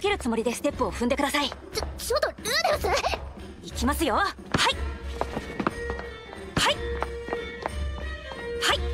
けるつもりでステップを踏んでください。 ちょっとルーデウス。 いきますよ。はいはいはい。